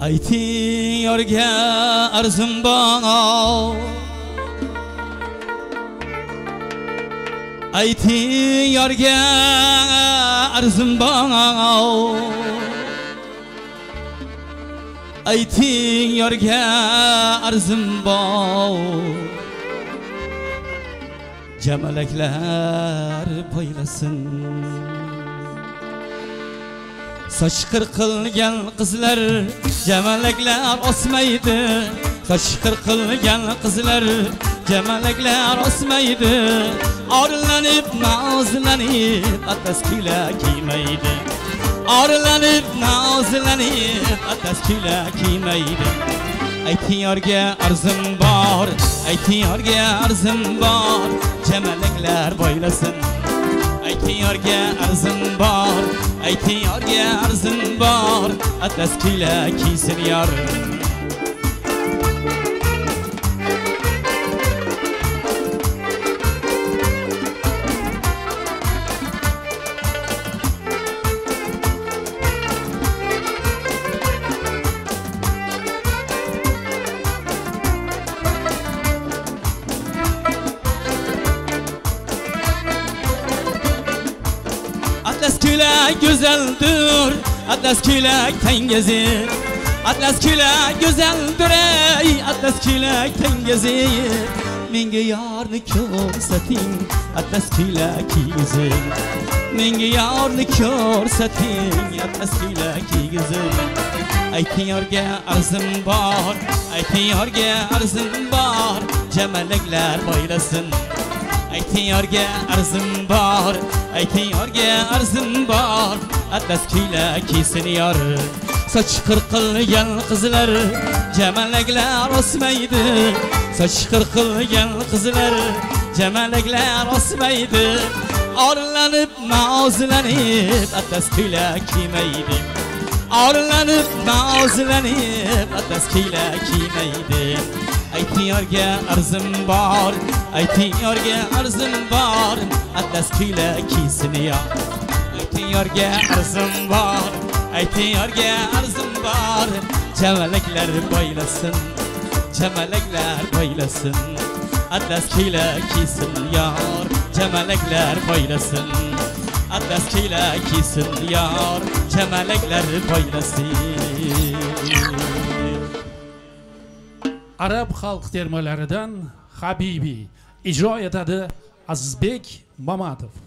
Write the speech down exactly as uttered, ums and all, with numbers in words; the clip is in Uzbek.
ayting yorga arzim bor, ayting yorga arzim bor, ayting yorga arzim bor, jamalaklar poylasin. Soch qirqilgan qizlar jamalaklar osmaydi, soch qirqilgan qizlar jamalaklar osmaydi, orlanib nozlanib atas kuyla kiymaydi, orlanib nozlanib atas kuyla kiymaydi. Ayting yorga arzim bor, ayting yorga arzim bor, jamalaklar boylasin. Ayting yorga arzim bor, ayting yorga arzim bor, atlas kuyla kiysin yor. Atlas külek güzeldir, atlas külek tengezir, atlas külek güzeldir ey, atlas külek tengezir. Menga yorni ko'rsating, atlas külek kiygizir, menga yorni ko'rsating, atlas külek kiygizir. Ayting yorga arzim bor, ayting yorga arzim bor, jamalaklar boylasin. Ayting yorga arzim bor, ayting yorga arzim bor, atlas kuyla kiysin yor. Soch qirqilgan qizlar jamalaklar osmaydi, soch qirqilgan qizlar jamalaklar osmaydi, orlanib nozlanib atlas kuyla kiymaydi, orlanib nozlanib atlas kuyla kiymaydi. Ayting yorga arzim bor, ayting yorga arzim bor, atlas kuyla kiysin yor. Ayting yorga arzim bor, ayting yorga arzim bor, jamalaklar boylasin, jamalaklar boylasin, atlas kuyla kiysin yor. Jamalaklar boylasin, atlas kuyla kiysin yor, jamalaklar boylasin. Arab xalq termalaridan Habibi ijro etadi Azizbek Mamatov.